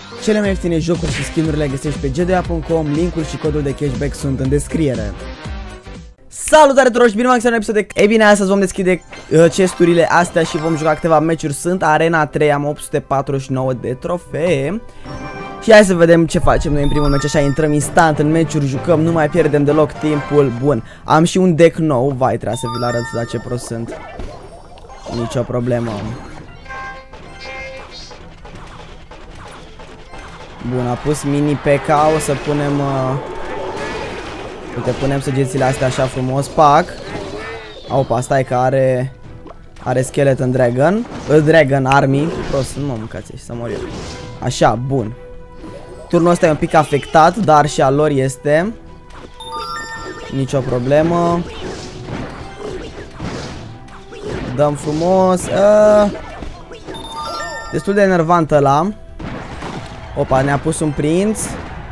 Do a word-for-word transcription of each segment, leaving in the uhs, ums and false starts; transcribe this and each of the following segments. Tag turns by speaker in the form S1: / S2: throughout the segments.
S1: Cele mai ieftine jocuri și skin-urile găsești pe g d a punct com, linkul și codul de cashback sunt în descriere. Salutare tuturor și bine v-am găsit la un episod de... Ei bine, astăzi vom deschide uh, chesturile astea și vom juca câteva meciuri. Sunt Arena trei, am opt sute patruzeci și nouă de trofee. Și hai să vedem ce facem noi în primul meci, așa intrăm instant în meciuri, jucăm, nu mai pierdem deloc timpul. Bun, am și un deck nou, vai, trebuie să vi-l arăt la ce prost sunt. Nicio problemă. Bun, a pus mini P K, o să punem... Uh... Uite, punem săgețile astea așa frumos, pac. Opa, stai că are... Are Skeleton Dragon, uh, Dragon Army. Prost, nu mă mâncați și să mor eu. Așa, bun. Turnul ăsta e un pic afectat, dar și al lor este. Nicio problemă. Dăm frumos. uh... Destul de enervant ăla. Opa, ne-a pus un prinț.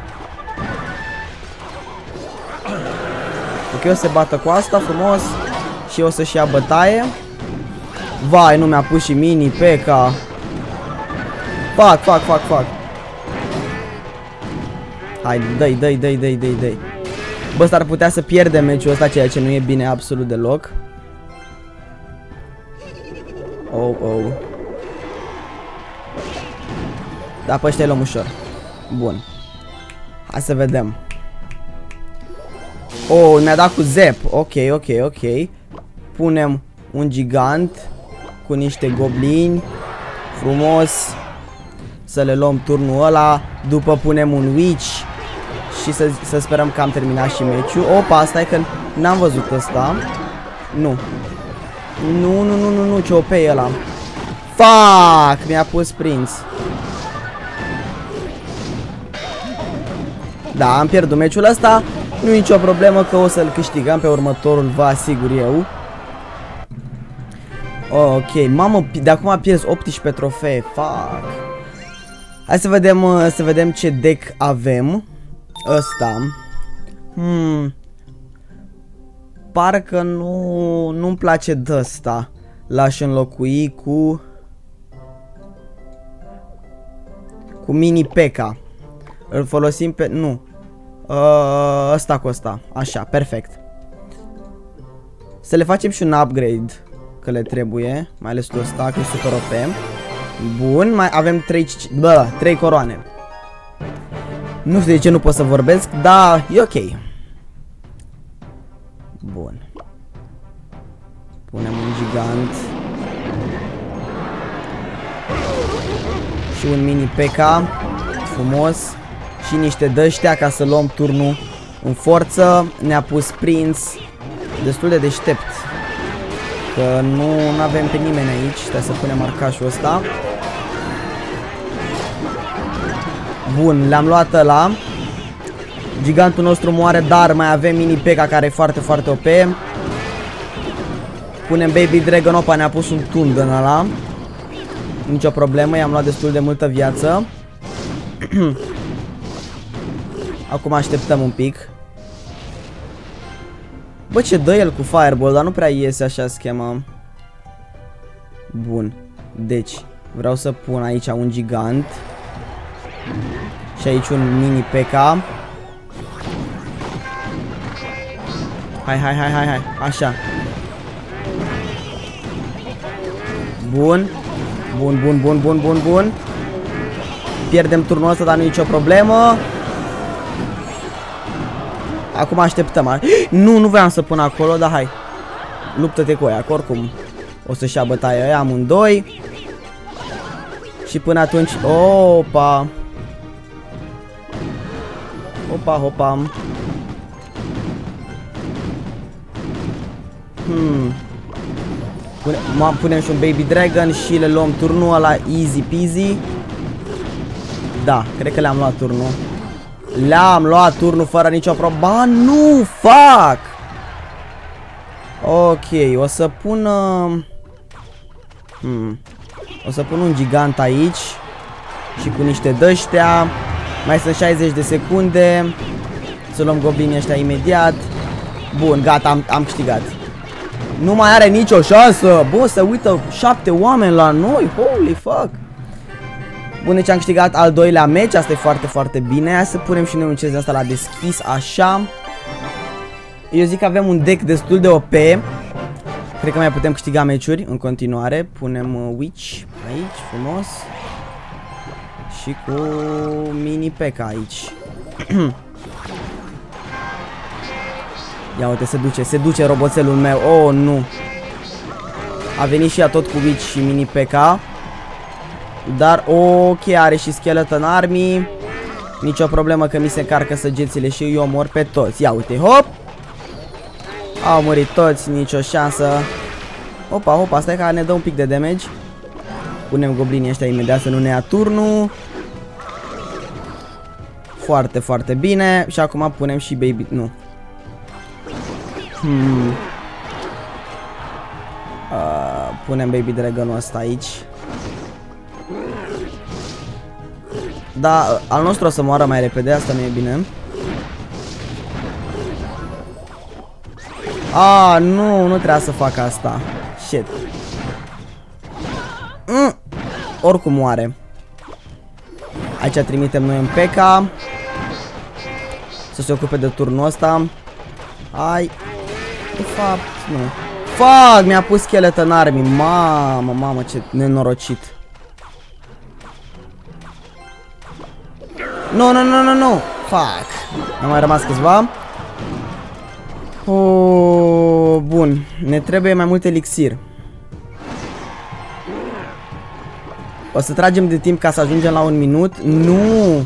S1: Ok, o să se bată cu asta frumos. Și o să-și ia bătaie. Vai, nu mi-a pus și mini P K. Fac, fac, fac, fac. Hai, dă-i, dă-i, dă-i, dă-i, dă-i, dă-i. Bă, ăsta ar putea să pierde meciul ăsta, ceea ce nu e bine absolut deloc. Oh, oh. Da, pe ăștia îi luăm ușor. Bun. Hai să vedem. Oh, mi-a dat cu zep. Ok, ok, ok. Punem un gigant cu niște goblini. Frumos. Să le luăm turnul ăla. După punem un witch. Și să, să sperăm că am terminat și meciul. Opa, stai că n-am văzut ăsta. Nu. Nu, nu, nu, nu, nu, ce O P e ăla. Fuck, mi-a pus prinț. Da, am pierdut meciul ăsta. Nu e nicio problemă că o să-l câștigăm pe următorul, vă asigur eu. Ok, mamă, de acum pierzi optsprezece trofee. Fuck. Hai să vedem, să vedem ce deck avem. Ăsta. Hmm. Parcă nu, nu-mi place de ăsta. L-aș înlocui cu... Cu mini P K. Îl folosim pe... Nu. Uh, ăsta cu ăsta. Așa, perfect. Să le facem și un upgrade, că le trebuie. Mai ales tu ăsta, că e super O P. Bun, mai avem trei, bă, trei coroane. Nu știu de ce nu pot să vorbesc, dar e ok. Bun. Punem un gigant. Și un mini P K. Frumos. Și niște dăștia ca să luăm turnul în forță. Ne-a pus prinț. Destul de deștept. Că nu avem pe nimeni aici. Stai să punem arcașul ăsta. Bun, le-am luat ăla. Gigantul nostru moare, dar mai avem mini P K care e foarte, foarte O P. Punem Baby Dragon. Opa, ne-a pus un tund în ăla. Nicio problemă, i-am luat destul de multă viață. Acum așteptăm un pic. Bă, ce dă el cu Fireball, dar nu prea iese așa schema. Bun. Deci, vreau să pun aici un gigant. Și aici un mini P K. Hai, hai, hai, hai, hai. Așa. Bun. Bun, bun, bun, bun, bun, bun. Pierdem turnul ăsta, dar nu e nicio problemă. Acum așteptăm. Nu, nu vreau să pun acolo, dar hai. Luptă-te cu aia, că oricum o să-și ia bătaia aia amândoi. Și până atunci... Opa. Opa, opa. Hmm. Pune, punem și un Baby Dragon și le luăm turnul ăla easy peasy. Da, cred că le-am luat turnul. Le-am luat turnul fără nicio problemă. Ba, nu, fac. Ok, o să pun uh... hmm. O să pun un gigant aici. Și cu niște dăștea. Mai sunt șaizeci de secunde. Să luăm goblinii ăștia imediat. Bun, gata, am, am câștigat. Nu mai are nicio șansă. Bă, se uită șapte oameni la noi. Holy fuck. Bun, deci am câștigat al doilea meci, asta e foarte, foarte bine. Hai să punem și noi un chest de asta la deschis, așa. Eu zic că avem un deck destul de O P. Cred că mai putem câștiga meciuri în continuare. Punem uh, Witch aici, frumos. Și cu mini P.E.K.K.A aici. Ia uite, se duce, se duce roboțelul meu. Oh, nu. A venit și ea tot cu Witch și mini P.E.K.K.A. Dar ok, are și Skeleton Army. Nicio problemă că mi se încarcă săgețile și eu omor pe toți. Ia uite, hop. Au murit toți, nicio șansă. Opa, opa, stai că ne dă un pic de damage. Punem goblinii ăștia imediat să nu ne ia turnul. Foarte, foarte bine. Și acum punem și baby... Nu. Hmm. Uh, punem baby dragonul ăsta aici. Da, al nostru o să moară mai repede, asta nu e bine. Ah, nu, nu trebuia să fac asta. Shit. Mm. Oricum moare. Aici trimitem noi un P E K K A să se ocupe de turnul ăsta. Ai. De fapt, nu. Fuck, mi-a pus Skeleton Army. Mamă, mamă, ce nenorocit. Nu, nu, nu, nu, nu. Fuck. Am mai rămas câțiva. Oh, bun. Ne trebuie mai mult elixir. O să tragem de timp ca să ajungem la un minut. Nu.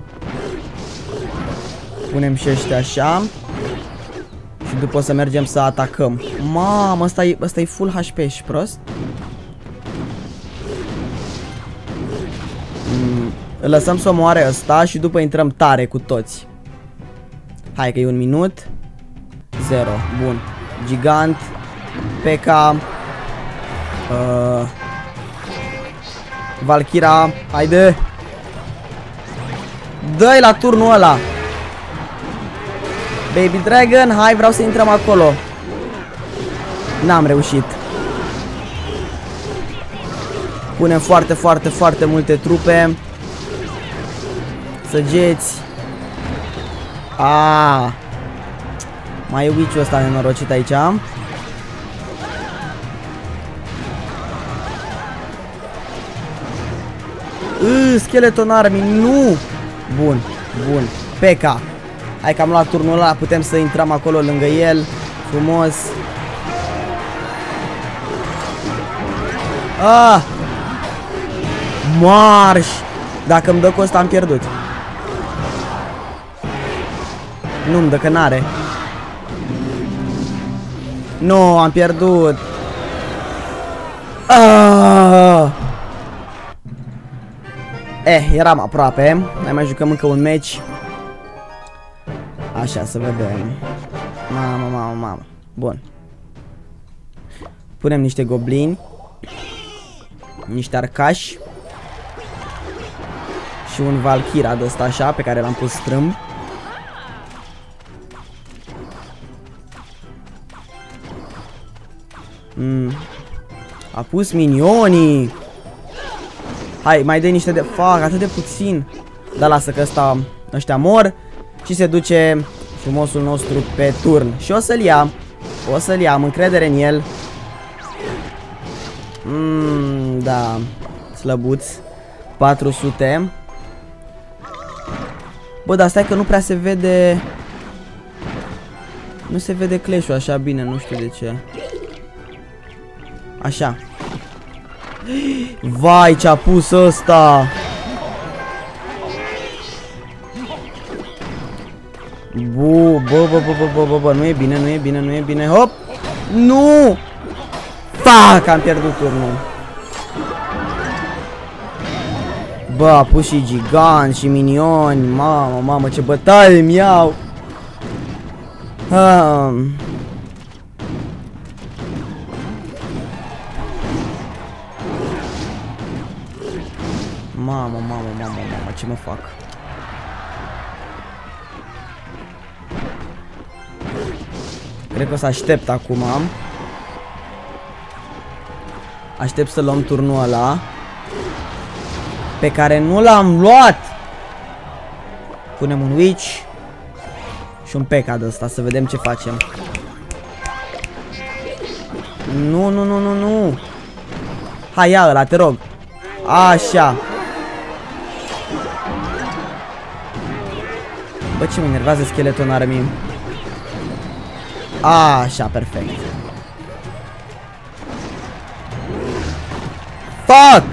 S1: Punem și ăștia așa. Și după o să mergem să atacăm. Mamă, ăsta e, ăsta e full H P, și prost. Mm, îl lăsăm să moare ăsta și după intrăm tare cu toți. Hai că e un minut. Zero, bun. Gigant, P E K K A, uh, Valkyra, haide. Dă-i la turnul ăla. Baby Dragon, hai, vreau să intrăm acolo. N-am reușit. Punem foarte, foarte, foarte multe trupe. Săgeți. Ah. Mai e witch-ul ăsta nenorocit aici. Uuuu, Skeleton Army, nu! Bun, bun, P E K K A. Hai că am luat turnul ăla, putem să intrăm acolo lângă el. Frumos. Ah! Marș! Dacă îmi dă cu ăsta am pierdut. Nu-mi dă că n-are. Nu, am pierdut. Ah! Eh, eram aproape. Hai mai jucăm încă un match. Așa, să vedem. Mamă, mamă, mamă. Bun. Punem niște goblini. Niște arcași. Și un Valkyra de ăsta așa, pe care l-am pus strâmb. Mm. A pus minionii. Hai, mai dă niște de... Fac, atât de puțin. Dar lasă că ăsta, ăștia mor. Și se duce frumosul nostru pe turn. Și o să-l ia. O să-l ia, am încredere în el. Mm, da. Slăbuț. patru sute. Bă, dar stai că nu prea se vede. Nu se vede clash-ul așa bine, nu știu de ce. Așa. Vai, ce-a pus ăsta. Bu, bă, bă, bă, bă, bă, bă, nu e bine, nu e bine, nu e bine. Hop! Nu! Fac, am pierdut turnul. Bă, a pus și giganți și minioni. Mamă, mamă, ce bătaie îmi iau. Um. Mamă, mamă, mamă, mamă, ce mă fac? Cred că o să aștept acum. Aștept să luăm turnul ăla. pe care nu l-am luat. Punem un witch și un P K de ăsta, să vedem ce facem. Nu, nu, nu, nu, nu. Hai, ia ăla, te rog. Așa. Bă, ce mă enervează Skeleton Army. Așa, perfect. Fuck!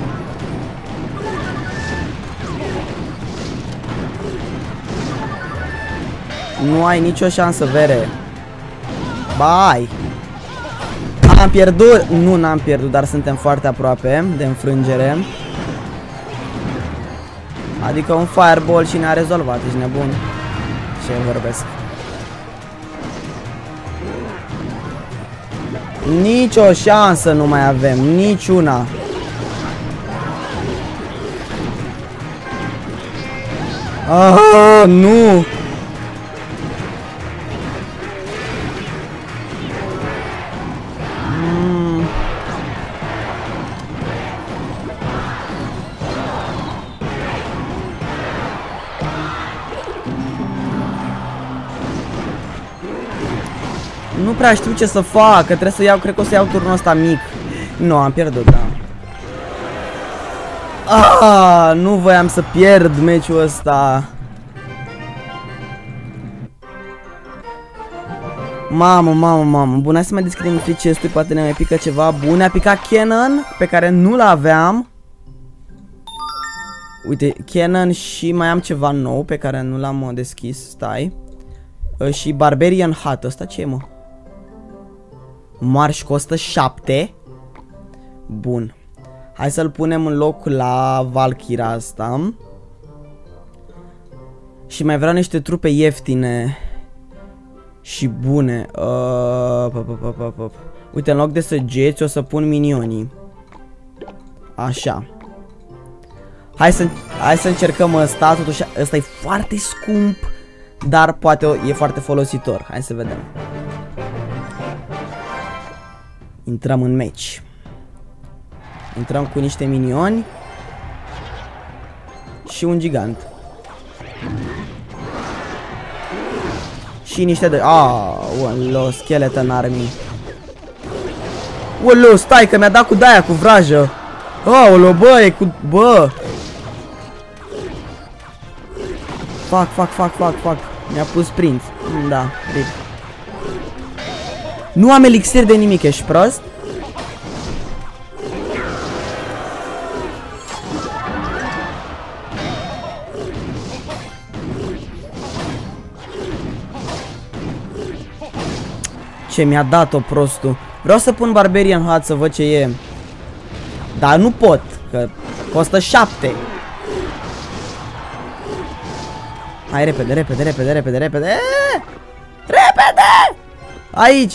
S1: Nu ai nicio șansă, Vere. Bye! Am pierdut! Nu, n-am pierdut, dar suntem foarte aproape de înfrângere. Adică un fireball și ne-a rezolvat, ești nebun? Ce vorbesc? Nici o șansă nu mai avem, niciuna. Ah, nu! Mm. Nu prea știu ce să fac, că trebuie să iau, cred că o să iau turnul ăsta mic. Nu, am pierdut, da. Ah, nu voiam să pierd meciul ăsta. Mamă, mamă, mamă. Bun, hai să mai deschidem free chest-ul, poate ne mai pică ceva. Bun, ne-a picat Cannon, pe care nu l-aveam. Uite, Cannon și mai am ceva nou, pe care nu l-am deschis, stai. Și Barbarian Hat, ăsta ce e, mă? Marș costă șapte. Bun. Hai să-l punem în loc la Valkyra asta. Și mai vreau niște trupe ieftine și bune. uh, pop, pop, pop, pop. Uite, în loc de săgeți o să pun minionii. Așa. Hai să, hai să încercăm ăsta. Totuși ăsta e foarte scump, dar poate e foarte folositor. Hai să vedem. Intrăm în meci. Intrăm cu niște minioni și un gigant. Și niște de... Aoleu, Skeleton Army. Aoleu, stai că mi-a dat cu daia, cu vrajă. Aoleu, bă, e cu... Bă. Fac, fac, fac, fac, fac. Mi-a pus prinț. Da, rip. Nu am elixir de nimic, ești prost? Ce mi-a dat-o prostul. Vreau să pun Barbarian Hat să văd ce e. Dar nu pot, că costă șapte. Hai, repede, repede, repede, repede, repede. Eee! Repede! Aici.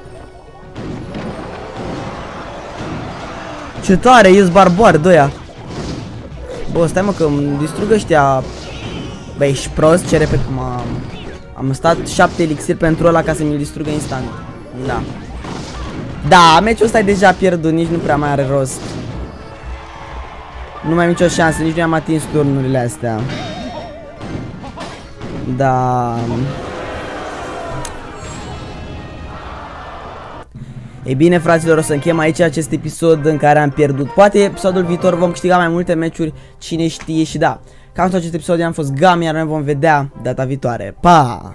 S1: Ce tare, ies barbar de ăia. Bă, stai mă că îmi distrug ăștia. Bă, ești prost, ce repede. Mamă. Am stat șapte elixir pentru ăla ca să mi-l distrugă instant. Da. Da, meciul ăsta e deja pierdut, nici nu prea mai are rost. Nu mai am nicio șansă, nici nu am atins turnurile astea. Da. E bine, fraților, o să închem aici acest episod în care am pierdut. Poate episodul viitor vom câștiga mai multe meciuri, cine știe, și da. Cam tot acest episod, am fost Gami, iar noi vom vedea data viitoare. Pa!